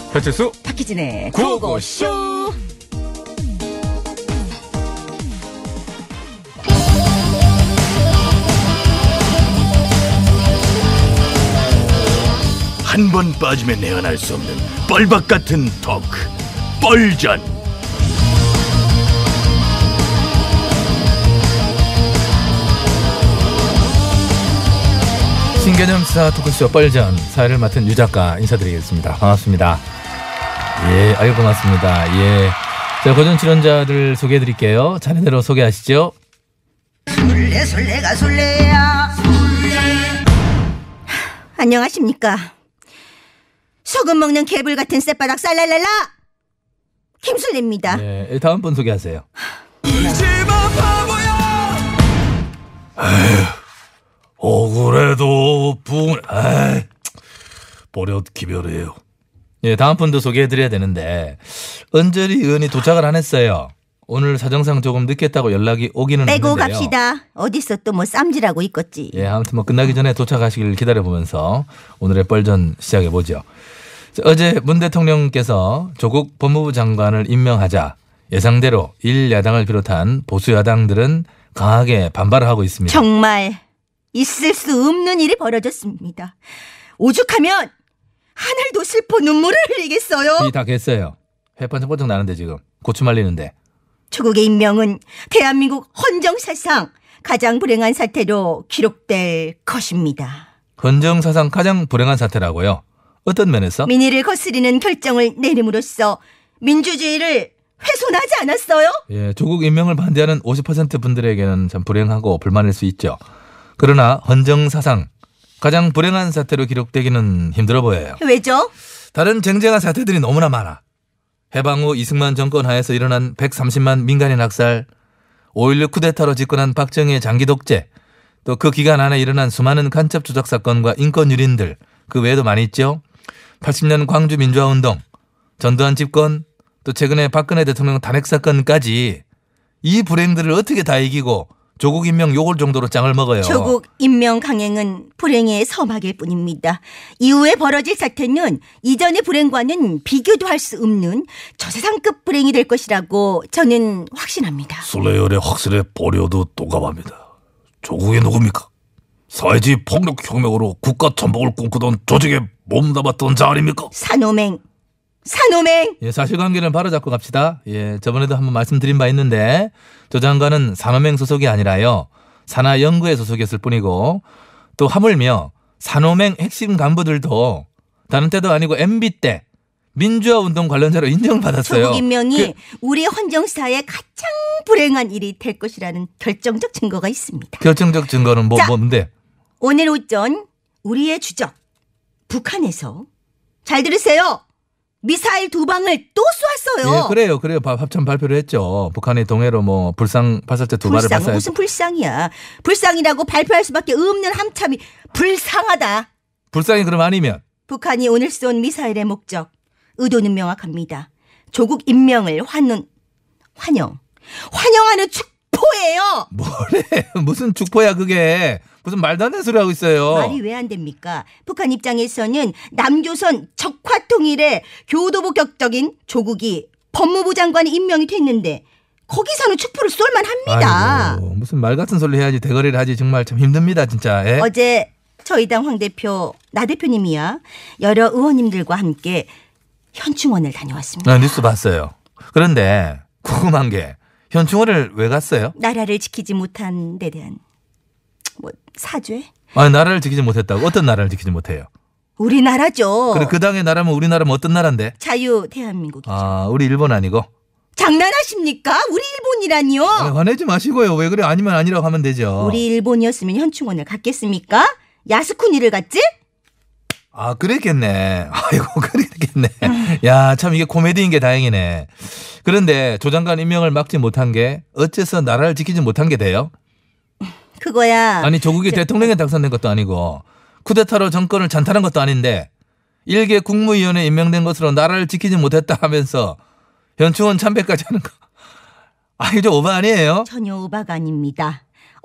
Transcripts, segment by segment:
배칠수 박희진의 구호고쇼. 한 번 빠지면 내어날 수 없는 뻘박 같은 토크, 뻘전. 신개념 시사 토크쇼 뻘전 사회를 맡은 유 작가 인사드리겠습니다. 반갑습니다. 예, 아유 고맙습니다. 예, 자, 고전 출연자들 소개해드릴게요. 자네대로 소개하시죠. 술래가 술래야. 안녕하십니까. 소금 먹는 개불 같은 쌔바닥 쌀랄랄라 김술래입니다. 예, 다음 분 소개하세요. 억울해도 버릇 기별해요. 예, 다음 분도 소개해드려야 되는데 은절이 의원이 도착을 안 했어요. 오늘 사정상 조금 늦겠다고 연락이 오기는 빼고 했는데요. 갑시다. 어디서 또 뭐 쌈질하고 있겠지. 예, 아무튼 뭐 끝나기 전에 도착하시길 기다려보면서 오늘의 뻘전 시작해보죠. 어제 문 대통령께서 조국 법무부 장관을 임명하자 예상대로 1야당을 비롯한 보수 야당들은 강하게 반발을 하고 있습니다. 정말 있을 수 없는 일이 벌어졌습니다. 오죽하면 하늘도 슬퍼 눈물을 흘리겠어요. 이 다 겠어요. 회 번쩍번쩍 나는데 지금 고추 말리는데. 조국의 임명은 대한민국 헌정사상 가장 불행한 사태로 기록될 것입니다. 헌정사상 가장 불행한 사태라고요? 어떤 면에서? 민의를 거스리는 결정을 내림으로써 민주주의를 훼손하지 않았어요? 예, 조국 임명을 반대하는 50% 분들에게는 참 불행하고 불만일 수 있죠. 그러나 헌정사상 가장 불행한 사태로 기록되기는 힘들어 보여요. 왜죠? 다른 쟁쟁한 사태들이 너무나 많아. 해방 후 이승만 정권 하에서 일어난 130만 민간인 학살, 5.16 쿠데타로 집권한 박정희의 장기 독재, 또 그 기간 안에 일어난 수많은 간첩 조작 사건과 인권 유린들, 그 외에도 많이 있죠. 80년 광주 민주화운동, 전두환 집권, 또 최근에 박근혜 대통령 탄핵 사건까지 이 불행들을 어떻게 다 이기고 조국 임명 요걸 정도로 짱을 먹어요. 조국 임명 강행은 불행의 서막일 뿐입니다. 이후에 벌어질 사태는 이전의 불행과는 비교도 할 수 없는 저세상급 불행이 될 것이라고 저는 확신합니다. 술래열의 확실에 버려도 동감합니다. 조국이 누굽니까? 사회주의 폭력혁명으로 국가 전복을 꿈꾸던 조직에 몸담았던 자 아닙니까? 산호맹. 예, 사실관계를 바로잡고 갑시다. 예, 저번에도 한번 말씀드린 바 있는데 조 장관은 산호맹 소속이 아니라요 산하연구회 소속이었을 뿐이고, 또 하물며 산호맹 핵심 간부들도 다른 때도 아니고 MB 때 민주화운동 관련자로 인정을 받았어요. 조국 임명이 우리 헌정사의 가장 불행한 일이 될 것이라는 결정적 증거가 있습니다. 결정적 증거는 뭔데? 오늘 오전 우리의 주적 북한에서, 잘 들으세요, 미사일 2방을 또 쏘았어요. 예, 그래요. 합참 발표를 했죠. 북한이 동해로 뭐 불상 발사체 2발을 발사했고. 무슨 불상이야. 불상이라고 발표할 수밖에 없는 함참이 불상하다. 불상이 그럼 아니면? 북한이 오늘 쏜 미사일의 목적, 의도는 명확합니다. 조국 임명을 환영하는 축포예요. 뭐래? 무슨 축포야 그게. 무슨 말도 안 되는 소리 하고 있어요. 말이 왜 안 됩니까? 북한 입장에서는 남조선 적화통일의 교도복격적인 조국이 법무부 장관이 임명이 됐는데 거기서는 축포를 쏠만합니다. 아이고, 무슨 말 같은 소리 해야지 대거리를 하지. 정말 참 힘듭니다 진짜. 예? 어제 저희 당 황 대표, 나 대표님이야 여러 의원님들과 함께 현충원을 다녀왔습니다. 나 뉴스 봤어요. 그런데 궁금한 게 현충원을 왜 갔어요? 나라를 지키지 못한 데 대한 사죄? 아니, 나라를 지키지 못했다고? 어떤 나라를 지키지 못해요? 우리나라죠. 그래, 그 당의 나라면 우리나라면 어떤 나라인데? 자유 대한민국이죠. 아, 우리 일본 아니고? 장난하십니까? 우리 일본이라니요? 아니, 화내지 마시고요. 왜 그래? 아니면 아니라고 하면 되죠. 우리 일본이었으면 현충원을 갔겠습니까? 야스쿠니를 갔지? 아, 그랬겠네. 아이고, 그랬겠네. 야, 참 이게 코미디인 게 다행이네. 그런데 조 장관 임명을 막지 못한 게 어째서 나라를 지키지 못한 게 돼요? 그거야. 아니, 조국이 대통령에 당선된 것도 아니고 쿠데타로 정권을 찬탈한 것도 아닌데 일개 국무위원회 임명된 것으로 나라를 지키지 못했다 하면서 현충원 참배까지 하는 거. 아, 이거 좀 오바 아니에요? 전혀 오바가 아닙니다.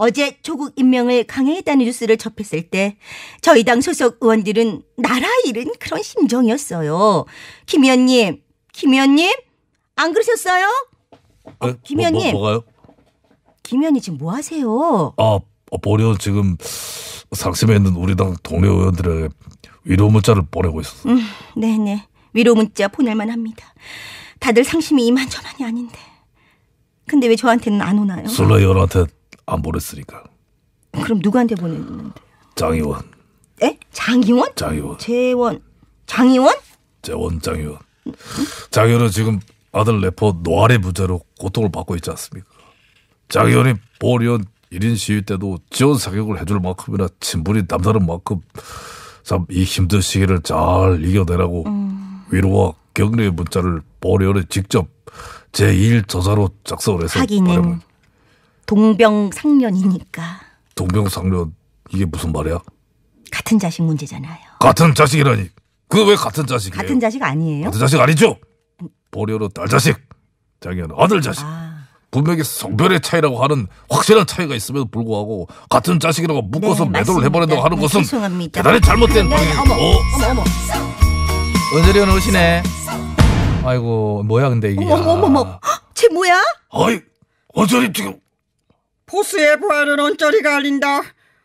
어제 조국 임명을 강행했다는 뉴스를 접했을 때 저희 당 소속 의원들은 나라 잃은 그런 심정이었어요. 김 의원님 안 그러셨어요? 김 의원님. 뭐가요? 김 의원님 지금 뭐 하세요? 보려 지금 상심해 있는 우리 당 동료 의원들에게 위로 문자를 보내고 있었어. 네네. 위로 문자 보낼만 합니다. 다들 상심이 이만저만이 아닌데. 근데 왜 저한테는 안 오나요? 솔라 의원한테 안 보냈으니까. 그럼 누구한테 보냈는데? 장의원. 에? 장의원? 장의원. 재원. 장의원? 장의원. 장의원은 지금 아들 래퍼 노아의 문제로 고통을 받고 있지 않습니까? 장의원이 보리언 1인 시위 때도 지원 사격을 해줄 만큼이나 친분이 남다른 만큼 참 이 힘든 시기를 잘 이겨내라고 위로와 격려의 문자를 보리언에 직접 제2일 저자로 작성을 해서 하기는 동병상련이니까. 동병상련 이게 무슨 말이야? 같은 자식 문제잖아요. 같은 자식이라니. 그 왜 같은 자식이에요? 같은 자식 아니에요? 같은 자식 아니죠? 보리언은 딸 자식, 장의원은 아들 자식. 분명히 성별의 차이라고 하는 확실한 차이가 있음에도 불구하고 같은 자식이라고 묶어서 네, 매도를 해버린다고 하는 것은 죄송합니다. 대단히 잘못된 어머. 은절이 오늘 오시네. 아이고 뭐야 근데 이게. 어머. 쟤 뭐야? 아이 어쩌리 지금 보스의 부활은 언저리가 알린다.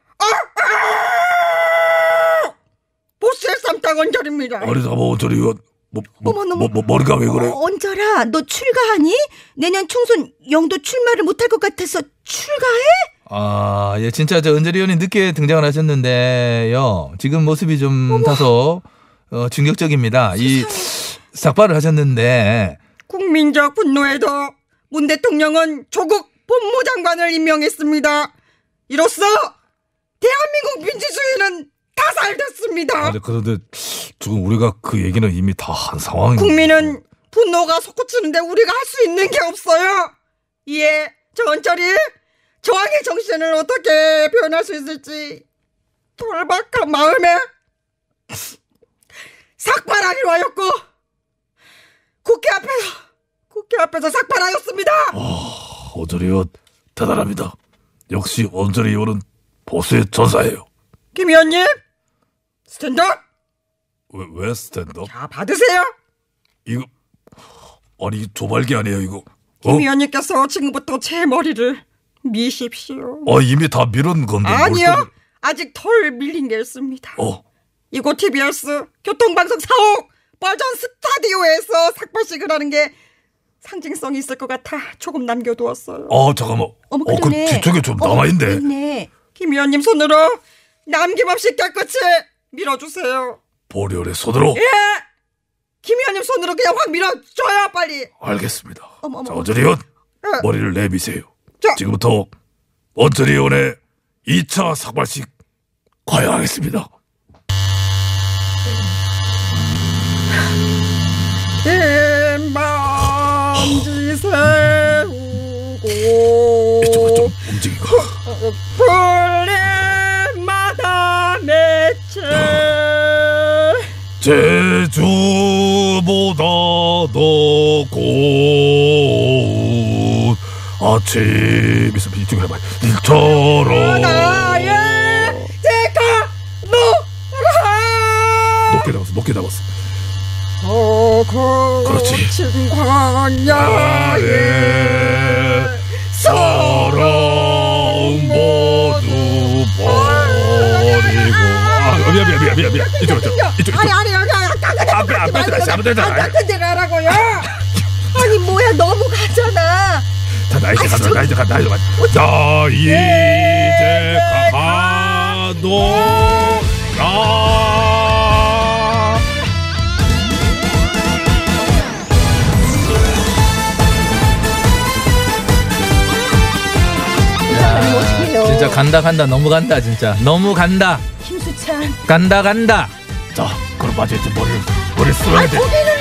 보스의 쌈딱 언저리입니다. 머리가 뭐 어쩌리 이거 머리가 왜 그래? 언저라, 너 출가하니? 내년 총선 영도 출마를 못할 것 같아서 출가해? 예, 진짜 저 은절이 의원이 늦게 등장을 하셨는데요. 지금 모습이 좀 다소 충격적입니다. 이 삭발을 하셨는데 국민적 분노에도 문 대통령은 조국 법무장관을 임명했습니다. 이로써 대한민국 민주주의는 타살됐습니다. 그런데 지금 우리가 그 얘기는 이미 다 한 상황입니다. 국민은 분노가 솟구치는데 우리가 할 수 있는 게 없어요. 이에 저 언저리 저항의 정신을 어떻게 표현할 수 있을지 돌박한 마음에 삭발하기로 하였고 국회 앞에서 삭발하였습니다. 언저리 의원 대단합니다. 역시 언저리 의원은 보수의 전사예요. 김 의원님 스탠드업. 왜 스탠드업? 자 받으세요. 이거 아니 조발기 아니에요 이거? 김 의원님께서 지금부터 제 머리를 미십시오. 이미 다 미룬 건데. 아니요. 아직 덜 밀린 게 있습니다. 이곳 TBS 교통방송 4옥 버전 스타디오에서 삭발식을 하는 게 상징성이 있을 것 같아 조금 남겨두었어요. 잠깐만. 어머, 그 그러네. 뒤쪽에 좀 남아있네. 있네. 김 의원님 손으로 남김없이 깨끗이 밀어주세요. 보리언의 손으로. 예. 김 의원님 손으로 그냥 확 밀어줘요 빨리. 알겠습니다. 어머. 자, 언저리 의원 머리를 내미세요. 자. 지금부터 언저리 의원의 2차 삭발식 과연하겠습니다. 김만지 세우고 이쪽으로 좀 움직이고. 풀레마다 매체 제주보다 더 고운 아침 있으면 이쪽으로 해봐. 일처럼 나의 제가 노라 높게 잡았어. 그렇지. 광야에 사랑 모두 버리고. 미안. 이쪽. 아니 앞에 아무 데나. 같은 데로 하라고요. 아니 뭐야 너무 가잖아. 나 이제 가. 나 이제 가노라. 진짜 간다 너무 간다 진짜 너무 간다. 김수찬. 간다. 자, 그럼 맞아 이제 머리 써야 돼. 고개는